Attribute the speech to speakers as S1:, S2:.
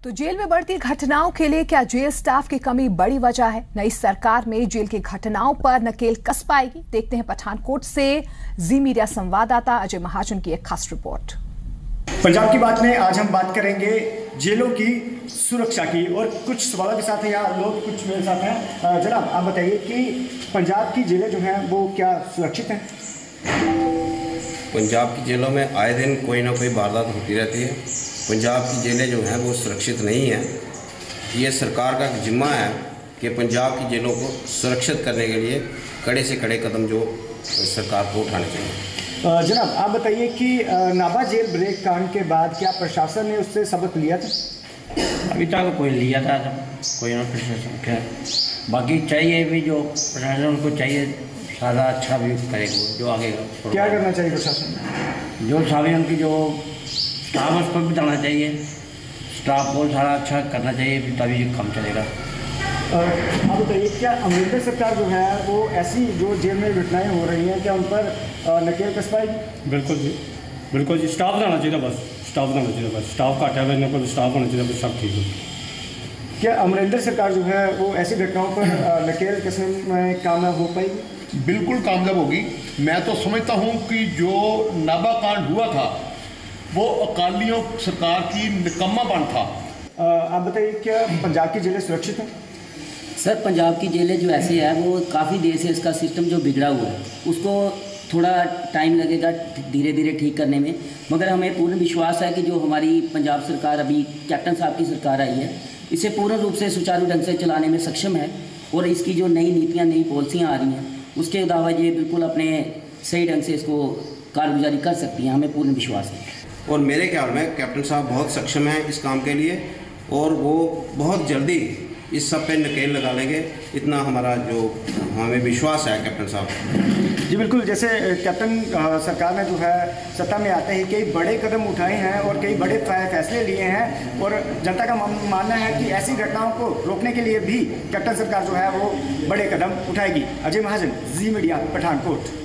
S1: तो जेल में बढ़ती घटनाओं के लिए क्या जेल स्टाफ की कमी बड़ी वजह है? नई सरकार में जेल की घटनाओं पर नकेल कस पाएगी? देखते हैं पठानकोट से जी मीडिया संवाददाता अजय महाजन की एक खास रिपोर्ट।
S2: पंजाब की बात में आज हम बात करेंगे जेलों की सुरक्षा की और कुछ सवालों के साथ हैं यहाँ लोग कुछ मेरे साथ हैं। जनाब आप बताइए कि पंजाब की जेलें जो हैं वो क्या सुरक्षित हैं?
S3: पंजाब की जेलों में आए दिन कोई ना कोई वारदात होती रहती है। पंजाब की जेलें जो हैं वो सुरक्षित नहीं हैं। ये सरकार का जिम्मा है कि पंजाब की जेलों को सुरक्षित करने के लिए कड़े से कड़े कदम जो सरकार को उठाने चाहिए।
S2: जनाब आप बताइए कि नाभा जेल ब्रेक कांड के बाद क्या प्रशासन ने उससे सबक लिया था?
S4: अभी तक कोई लिया था कोई ना प्रशासन क्या, बाकी चाहिए भी जो प्रशासन को चाहिए सारा अच्छा भी करेगा जो आगे
S2: क्या करना चाहिए प्रशासन?
S4: जो सारे उनकी जो स्टाफ उसको भी बताना चाहिए, स्टाफ को सारा अच्छा करना चाहिए तभी काम चलेगा।
S2: आप बताइए क्या अमरिंदर सरकार जो है वो ऐसी जो जेल में घटनाएं हो रही हैं क्या उन पर नकेल कस पाएगी?
S5: बिल्कुल जी स्टाफ लाना चाहिए, बस स्टाफ घट है वैसे को स्टाफ होना चाहिए, सब ठीक है।
S2: क्या अमरिंदर सरकार जो है वो ऐसी घटनाओं पर नकेल कसने में कामयाब हो पाएगी?
S6: बिल्कुल कामयाब होगी। मैं तो समझता हूँ कि जो नाभा कांड हुआ था वो अकालियों सरकार की निकम्मापन था।
S2: आप बताइए क्या पंजाब की जेलें सुरक्षित हैं?
S7: सर पंजाब की जेलें जो ऐसी है वो काफ़ी देर से इसका सिस्टम जो बिगड़ा हुआ है उसको थोड़ा टाइम लगेगा धीरे धीरे ठीक करने में, मगर हमें पूर्ण विश्वास है कि जो हमारी पंजाब सरकार अभी कैप्टन साहब की सरकार आई है इसे पूर्ण रूप से सुचारू ढंग से चलाने में सक्षम है और इसकी जो नई नीतियाँ नई पॉलिसियाँ आ रही हैं उसके अलावा ये बिल्कुल अपने सही ढंग से इसको कारगुजारी कर सकती हैं, हमें पूर्ण विश्वास है।
S3: और मेरे ख्याल में कैप्टन साहब बहुत सक्षम हैं इस काम के लिए और वो बहुत जल्दी इस सब पे नकेल लगा लेंगे, इतना हमारा जो हमें विश्वास है कैप्टन साहब।
S2: जी बिल्कुल, जैसे कैप्टन सरकार ने जो है सत्ता में आते ही कई बड़े कदम उठाए हैं और कई बड़े फैसले लिए हैं और जनता का मानना है कि ऐसी घटनाओं को रोकने के लिए भी कैप्टन सरकार जो है वो बड़े कदम उठाएगी। अजय महाजन, जी मीडिया, पठानकोट।